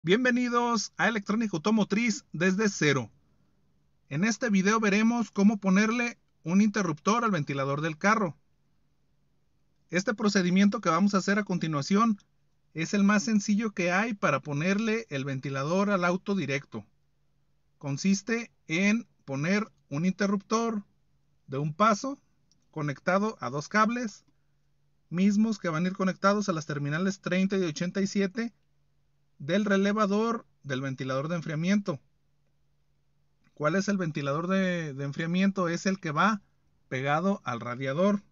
Bienvenidos a Electrónica Automotriz desde cero. En este video veremos cómo ponerle un interruptor al ventilador del carro. Este procedimiento que vamos a hacer a continuación es el más sencillo que hay para ponerle el ventilador al auto directo. Consiste en poner un interruptor de un paso conectado a dos cables mismos que van a ir conectados a las terminales 30 y 87 del relevador del ventilador de enfriamiento. ¿Cuál es el ventilador de enfriamiento? Es el que va pegado al radiador.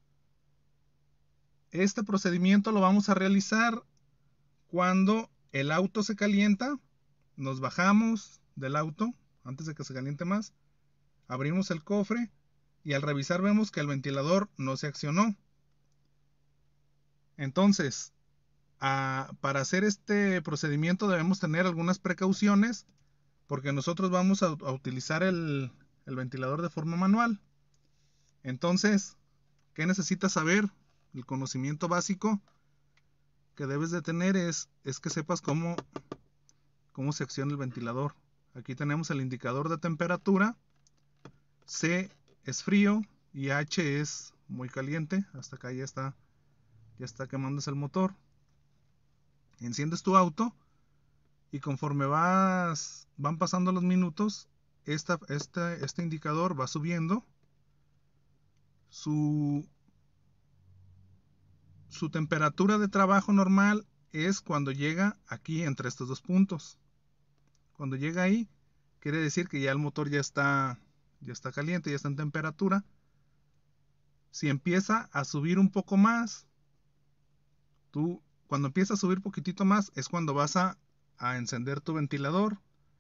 Este procedimiento lo vamos a realizar cuando el auto se calienta. Nos bajamos del auto antes de que se caliente más, abrimos el cofre y al revisar vemos que el ventilador no se accionó. Entonces, para hacer este procedimiento debemos tener algunas precauciones, porque nosotros vamos a utilizar el ventilador de forma manual. Entonces, ¿qué necesitas saber? El conocimiento básico que debes de tener es que sepas cómo se acciona el ventilador. Aquí tenemos el indicador de temperatura. C es frío y H es muy caliente. Hasta acá ya está quemándose el motor. Enciendes tu auto y conforme van pasando los minutos, este indicador va subiendo. Su temperatura de trabajo normal es cuando llega aquí entre estos dos puntos. Cuando llega ahí, quiere decir que ya el motor ya está caliente, ya está en temperatura. Si empieza a subir un poco más, cuando empieza a subir poquitito más, es cuando vas a encender tu ventilador.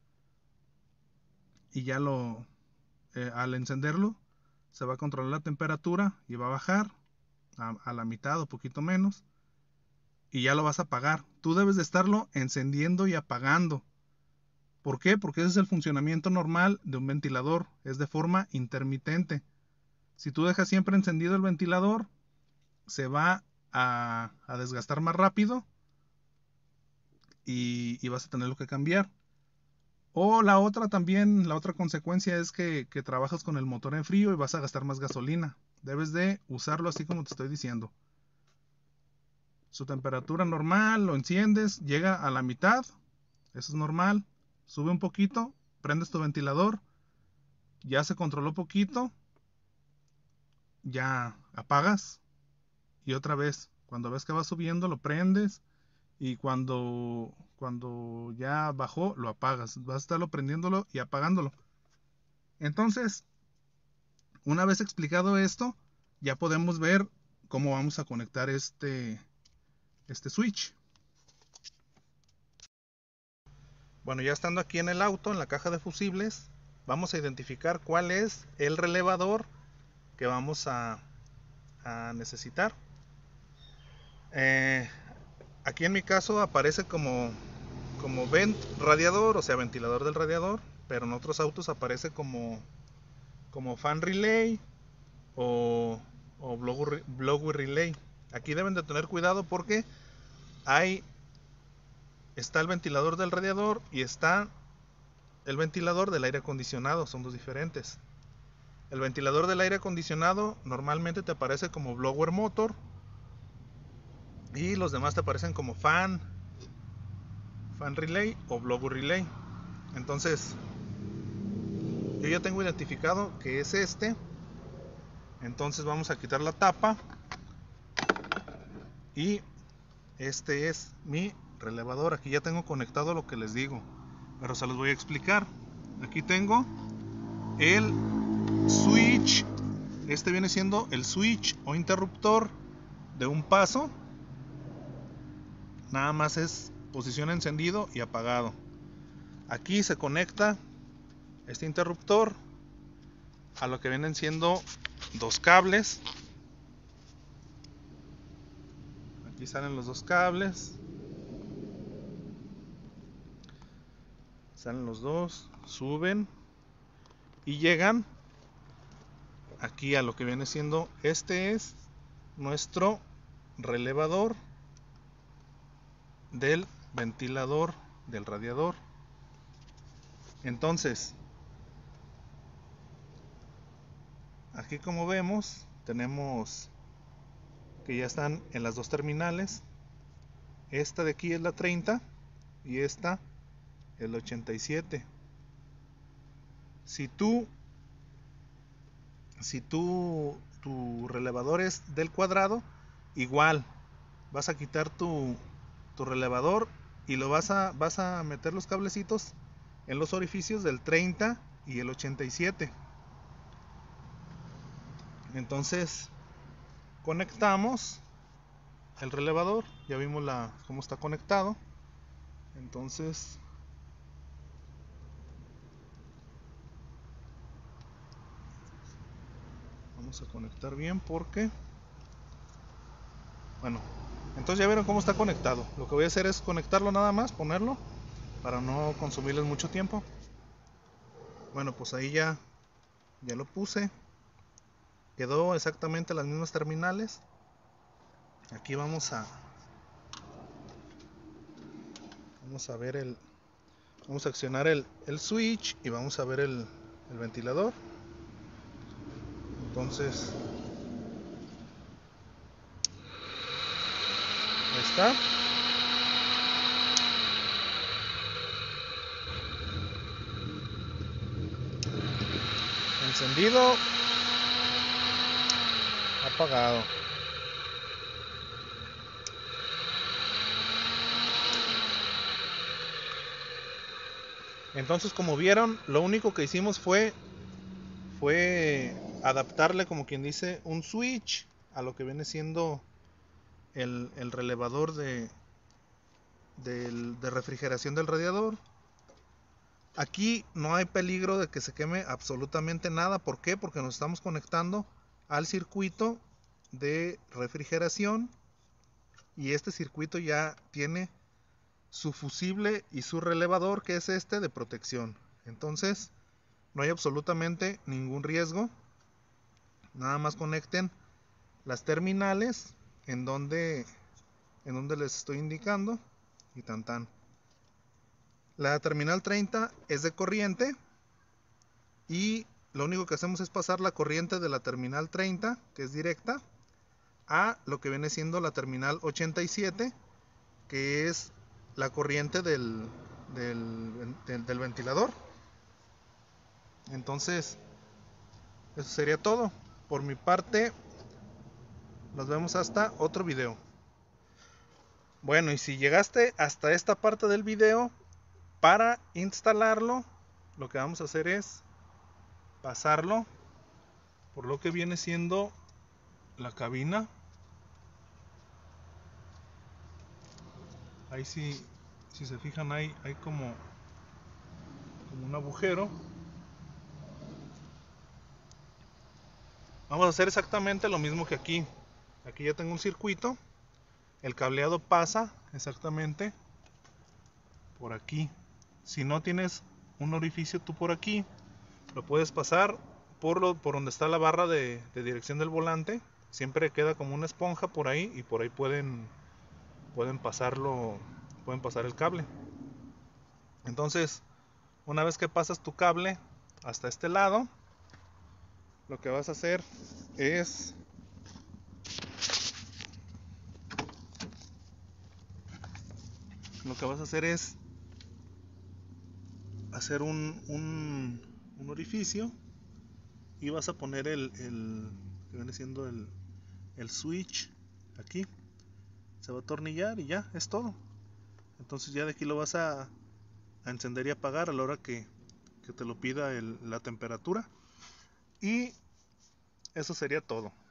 Y ya al encenderlo, se va a controlar la temperatura y va a bajar a la mitad o poquito menos. Y ya lo vas a apagar. Tú debes de estarlo encendiendo y apagando. ¿Por qué? Porque ese es el funcionamiento normal de un ventilador. Es de forma intermitente. Si tú dejas siempre encendido el ventilador, se va a desgastar más rápido y vas a tenerlo que cambiar. O la otra consecuencia es que trabajas con el motor en frío y vas a gastar más gasolina. Debes de usarlo así como te estoy diciendo. Su temperatura normal, lo enciendes, llega a la mitad, eso es normal. Sube un poquito, prendes tu ventilador, ya se controló poquito, ya apagas y otra vez, cuando ves que va subiendo, lo prendes y cuando ya bajó, lo apagas. Vas a estarlo prendiéndolo y apagándolo. Entonces, una vez explicado esto, ya podemos ver cómo vamos a conectar este switch. Bueno, ya estando aquí en el auto, en la caja de fusibles, vamos a identificar cuál es el relevador que vamos a necesitar. Aquí en mi caso aparece como vent radiador, o sea, ventilador del radiador, pero en otros autos aparece como fan relay o blower relay. Aquí deben de tener cuidado porque está el ventilador del radiador y está el ventilador del aire acondicionado, son dos diferentes. El ventilador del aire acondicionado normalmente te aparece como blower motor y los demás te aparecen como fan relay o blower relay. Entonces, yo ya tengo identificado que es este. Entonces vamos a quitar la tapa y este es mi relevador. Aquí ya tengo conectado lo que les digo, pero se los voy a explicar. Aquí tengo el switch. Este viene siendo el switch o interruptor de un paso. Nada más es posición encendido y apagado. Aquí se conecta este interruptor a lo que vienen siendo dos cables. Aquí salen los dos cables. Salen los dos, suben y llegan aquí a lo que viene siendo, este es nuestro relevador del ventilador del radiador. Entonces, aquí como vemos, tenemos que ya están en las dos terminales. Esta de aquí es la 30 y esta es la 87. Si tu relevador es del cuadrado, igual vas a quitar tu relevador y lo vas a meter los cablecitos en los orificios del 30 y el 87. Entonces conectamos el relevador, ya vimos cómo está conectado. Entonces vamos a conectar bien porque, bueno, entonces ya vieron cómo está conectado. Lo que voy a hacer es conectarlo nada más, ponerlo, para no consumirles mucho tiempo. Bueno, pues ahí ya lo puse. Quedó exactamente las mismas terminales. Aquí vamos a ver vamos a accionar el switch y vamos a ver el ventilador. Entonces, ahí está. Encendido, apagado. Entonces, como vieron, lo único que hicimos fue adaptarle, como quien dice, un switch a lo que viene siendo el relevador de refrigeración del radiador. Aquí no hay peligro de que se queme absolutamente nada. ¿Por qué? Porque nos estamos conectando al circuito de refrigeración y este circuito ya tiene su fusible y su relevador, que es este de protección. Entonces no hay absolutamente ningún riesgo. Nada más conecten las terminales en donde les estoy indicando y tan tan. La terminal 30 es de corriente y lo único que hacemos es pasar la corriente de la terminal 30, que es directa, a lo que viene siendo la terminal 87, que es la corriente del ventilador. Entonces, eso sería todo. Por mi parte, nos vemos hasta otro video. Bueno, y si llegaste hasta esta parte del video, para instalarlo, lo que vamos a hacer es pasarlo por lo que viene siendo la cabina. Ahí si se fijan, hay como un agujero. Vamos a hacer exactamente lo mismo que aquí. Aquí ya tengo un circuito. El cableado pasa exactamente por aquí. Si no tienes un orificio tú por aquí, lo puedes pasar por donde está la barra de dirección del volante. Siempre queda como una esponja por ahí y por ahí pueden pasar el cable. Entonces, una vez que pasas tu cable hasta este lado, lo que vas a hacer es hacer un orificio y vas a poner el que viene siendo el switch aquí. Se va a atornillar y ya, es todo. Entonces ya de aquí lo vas a encender y apagar a la hora que te lo pida la temperatura. Y eso sería todo.